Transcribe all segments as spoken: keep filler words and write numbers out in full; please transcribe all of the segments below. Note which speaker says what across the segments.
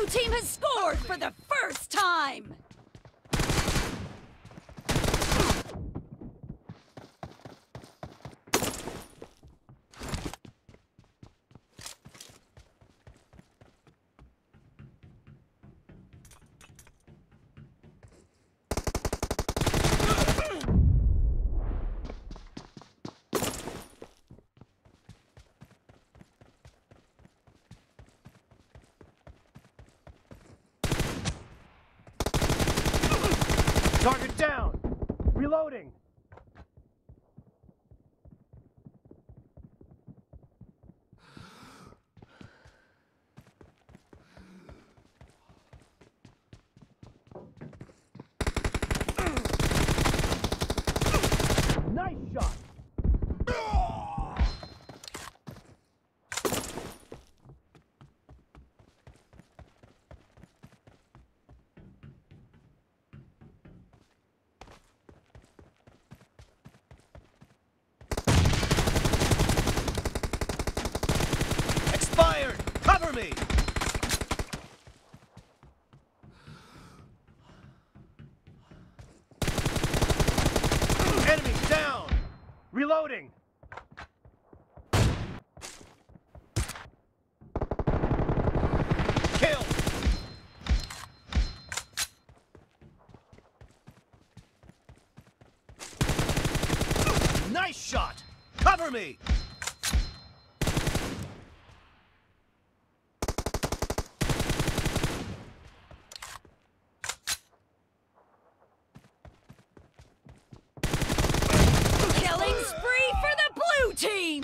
Speaker 1: team has scored for the first time!
Speaker 2: Target down! Reloading! Nice shot! Expired! Cover me! Enemy down! Reloading! Kill! Nice shot! Cover me!
Speaker 1: Killing spree for the blue team!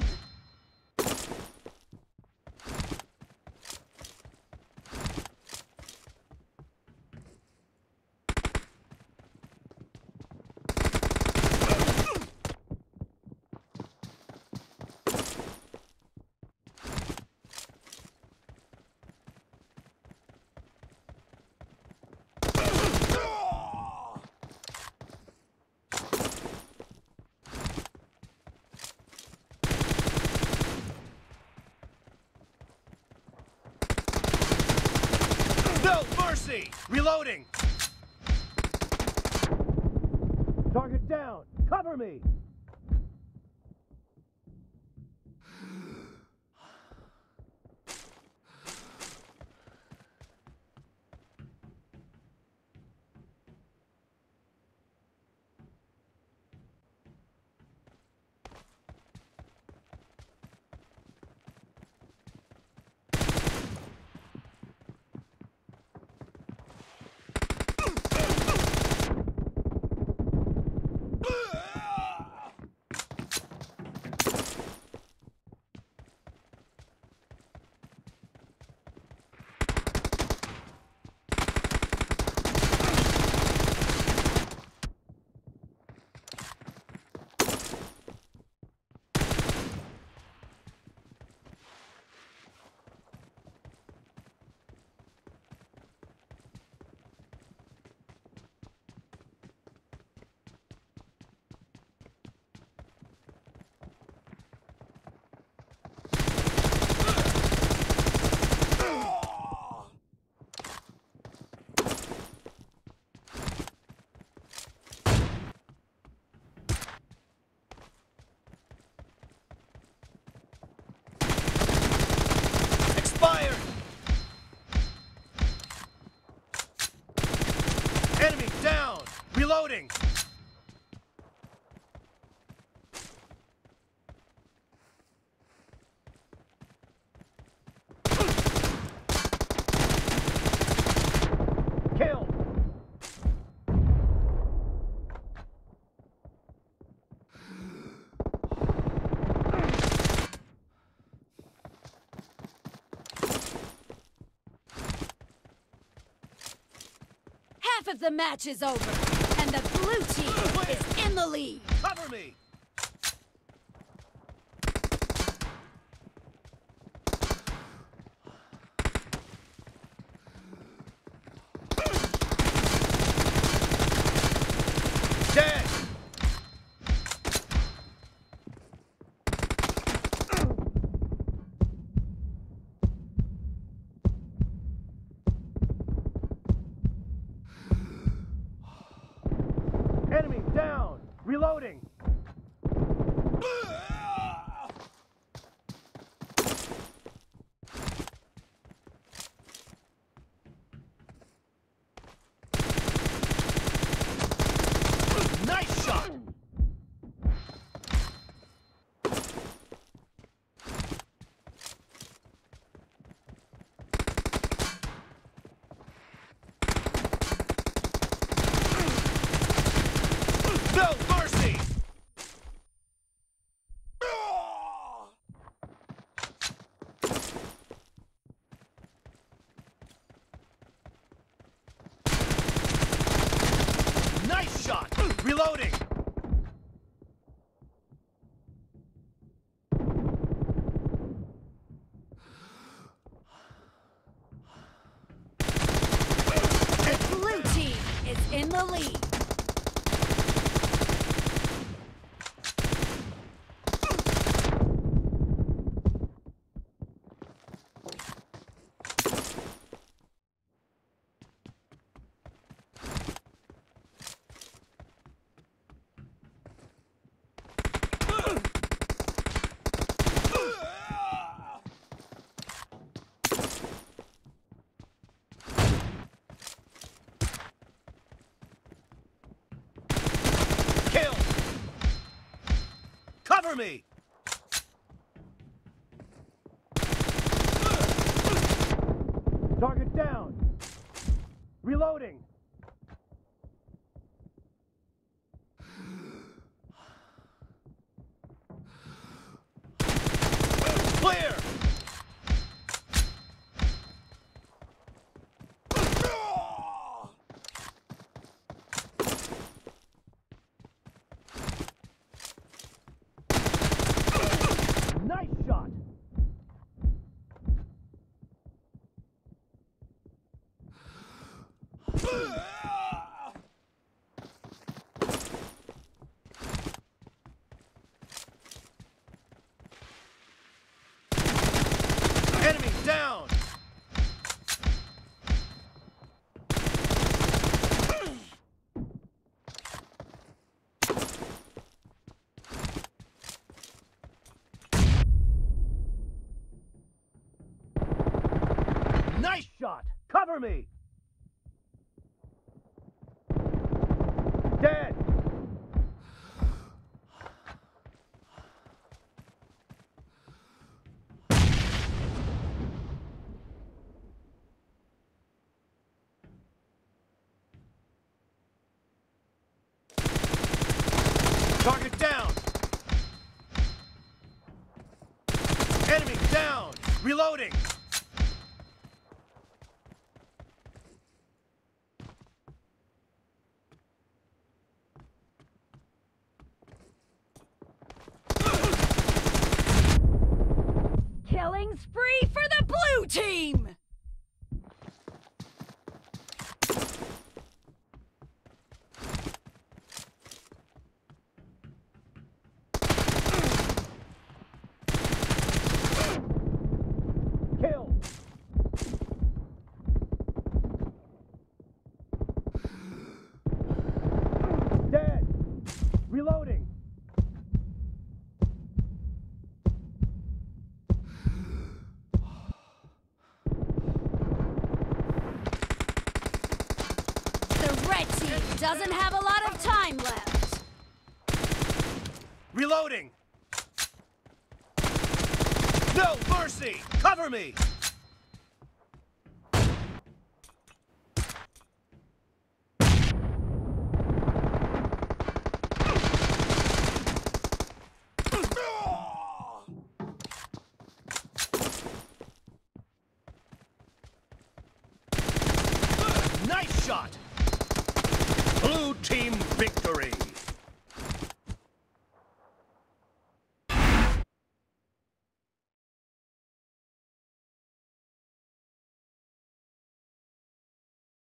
Speaker 2: No mercy! Reloading! Target down! Cover me! Expired! Enemy down! Reloading! Kill!
Speaker 1: Half of the match is over, and the blue team is in the lead.
Speaker 2: Cover me! Dead! Reloading! Nice shot! No mercy! Nice shot! Reloading!
Speaker 1: The blue team is in the lead.
Speaker 2: Kill! Cover me! Target down! Reloading! Clear! Nice shot! Enemy down! Nice shot! Cover me! Dead! Target down! Enemy down! Reloading!
Speaker 1: Killing spree for the blue team!
Speaker 2: Kill! Dead! Reloading!
Speaker 1: The red team doesn't have a lot of time left.
Speaker 2: Reloading! No mercy! Cover me! Nice shot!